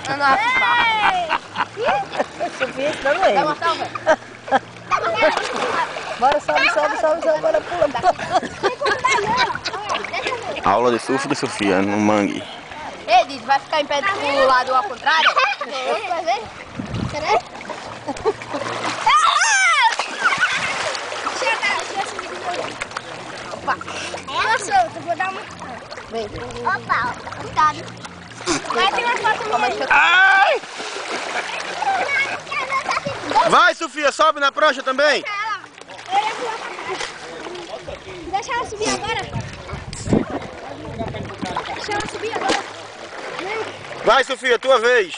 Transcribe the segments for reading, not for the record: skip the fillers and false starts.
Não, Sofia, isso não é. dá uma salva. Bora, sobe, bora, pula. Aula de surf de Sofia no mangue. Ei, Didi, vai ficar em pé do lado ao contrário? Vai ver? Será? Opa! Ela solta, vou dar uma. Vem. Opa, cuidado. Vai ter uma foto minha. Ai! Vai, Sofia, sobe na prancha também. Deixa ela subir agora. Deixa ela subir agora. Vai, Sofia, tua vez.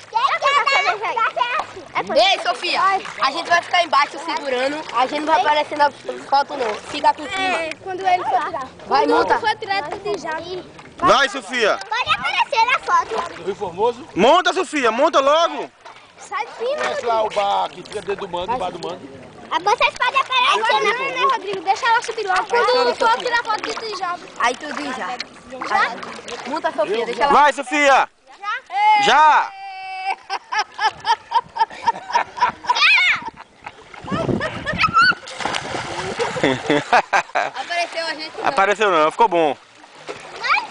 Ei, Sofia, a gente vai ficar embaixo segurando, a gente não vai aparecer na foto não, fica aqui em cima. Quando ele for tirar. Vai, monta. Quando for tirar, tu já. Vai, Sofia. Pode aparecer na foto. Do Rio Formoso. Monta, Sofia, monta logo. Sai de cima. Conhece lá o bar que fica dentro do mando, o bar do mando. Vocês podem aparecer na frente, Rodrigo. Deixa ela subir logo. Quando for tirar foto de tu já. Aí tudo já. Monta, Sofia, deixa ela. Vai, Sofia. Já. Apareceu a gente. Apareceu não, ficou bom.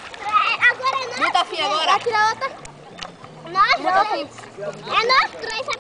Agora não. Monta, Fia, agora. Vai tirar outra. Nós Monta, dois. Fia. É nós três.